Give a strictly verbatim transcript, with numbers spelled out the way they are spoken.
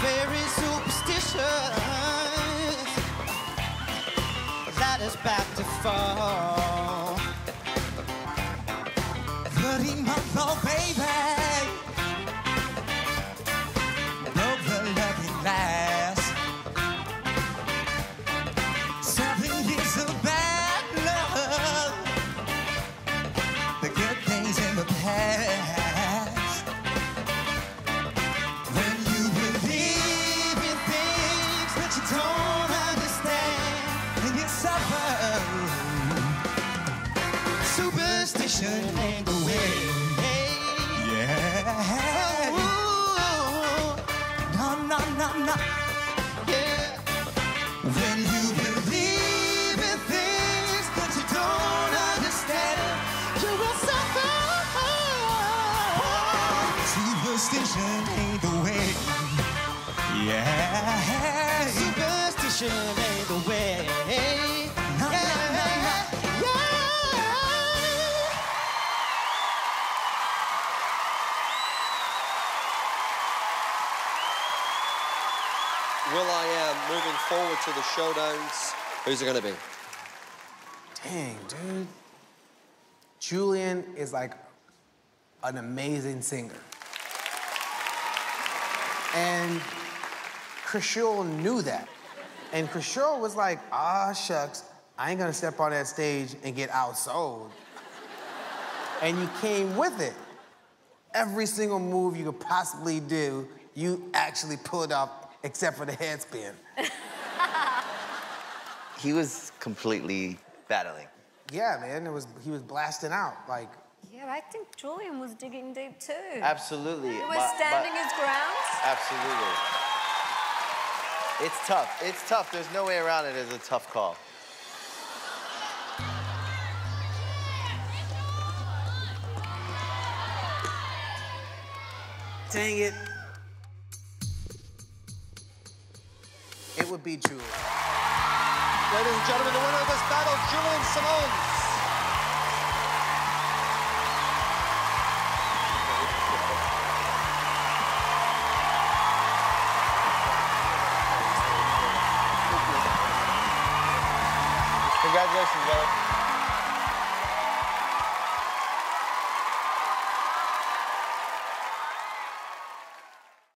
very superstitious. That is back to fall. thirty-month-old baby broke the looking glass. Seven years of bad love, the good things in the past. When you believe in things that you don't understand, and you suffer. Superstition ain't the way. Yeah. Ooh. No, no, no, no. Yeah. When you believe in things that you don't understand, you will suffer. Superstition ain't the way. Yeah. Superstition ain't the way. No, yeah. No, no, no. Will.i.am moving forward to the showdowns. Who's it going to be? Dang, dude. Julian is like an amazing singer. And Krishool knew that. And Krishool was like, ah, shucks, I ain't gonna step on that stage and get outsold. And you came with it. Every single move you could possibly do, you actually pulled off, except for the head spin. He was completely battling. Yeah, man, it was, he was blasting out, like. Yeah, I think Julian was digging deep too. Absolutely. He was but, standing but, his ground. Absolutely. It's tough. It's tough. There's no way around it. It's a tough call. Dang it. It would be Julian. Ladies and gentlemen, the winner of this battle, Julian Simonsz. Congratulations, brother.